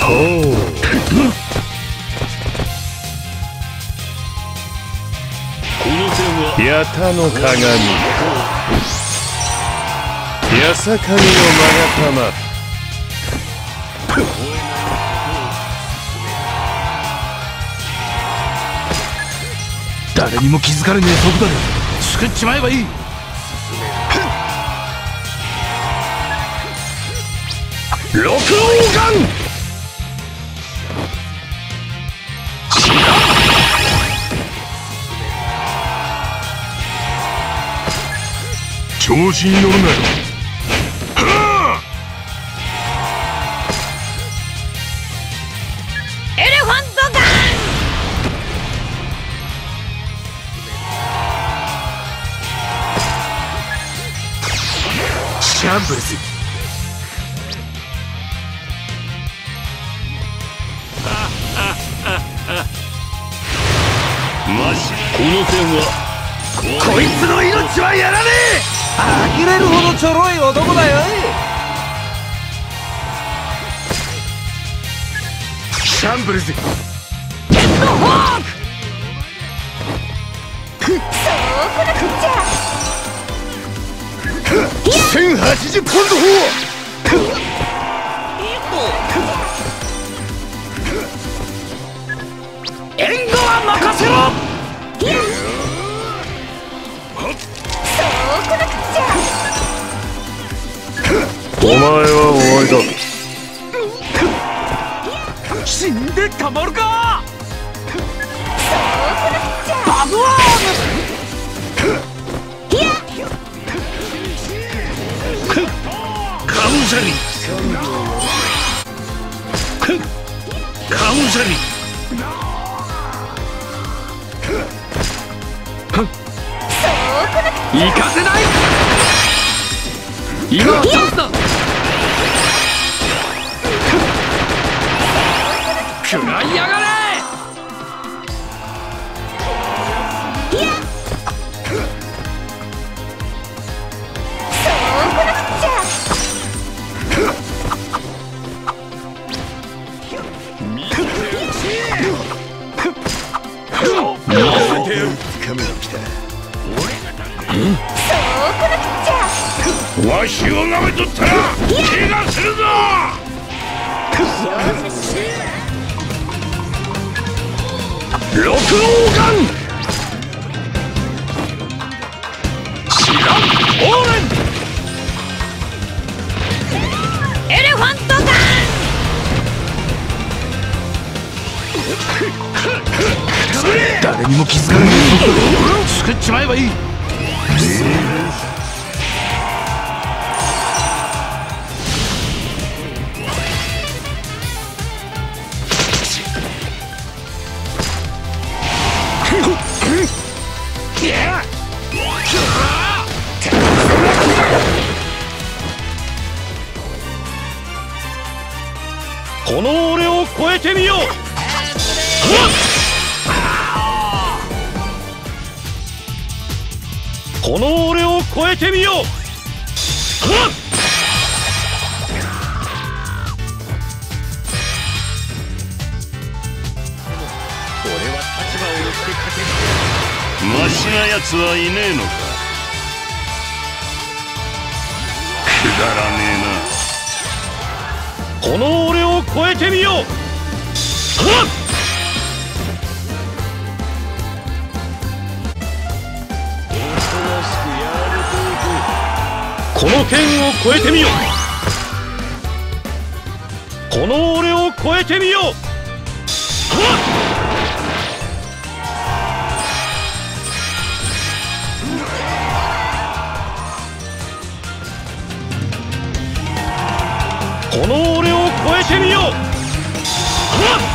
ほう。ヤタの鏡、ヤサカミの勾玉。 誰にも気づかれねえ速度で救っちまえばいい。 六王眼、調子に乗るなよ。はエレファントガン。シャンブルズ。 この剣はこいつの命はやらねえ。呆れるほどちょろい男だよ。シャンブルズ。 ヘッドホーク。そうこなくっちゃ。 1080ポンド砲。 援護は任せろ。 そうこなくっちゃ。 お前は終わりだ。 死んでたまるか。 そうこなくっちゃ。 バブワカウンサリカウンサリ行かせない。今はチャンスだ。食らいやがれ。 そうこなくっちゃ。 わしをなめとったら怪我するぞ。六王眼、シランオーレン、 エレファントガン。 誰にも気づかれねえ速度で救っちまえばいい。 この俺を超えてみよう。この俺を超えてみよう。マシなやつはいねえのか。くだらねえな。この俺を超えてみよう。この剣を超えてみよう。この俺を超えてみよう。この俺を超えてみよう。